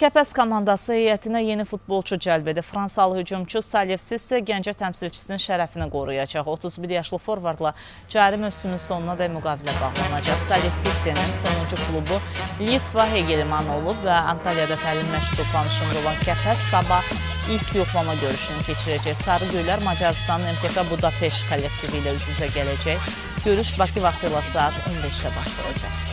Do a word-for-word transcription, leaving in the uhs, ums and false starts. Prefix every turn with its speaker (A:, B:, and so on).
A: Kəpəz komandası heyətinə yeni futbolçu cəlb edir. Fransalı hücumçu Salif Sisse Gəncə təmsilçisinin şərəfini qoruyacaq. otuz bir yaşlı forvardla cari mövsümün sonuna da müqavilə bağlanacaq. Salif Sissenin sonuncu klubu Litva Hegelman olub və Antalyada təlim məşqi planışında olan Kəpəz sabah ilk yoxlama görüşünü keçirəcək. Sarı Göylər Macarıstanın M T K Budapeşt kollektivi ilə üz-üzə gələcək. Görüş Bakı vaxtı ilə saat on beşdə başlayacaq.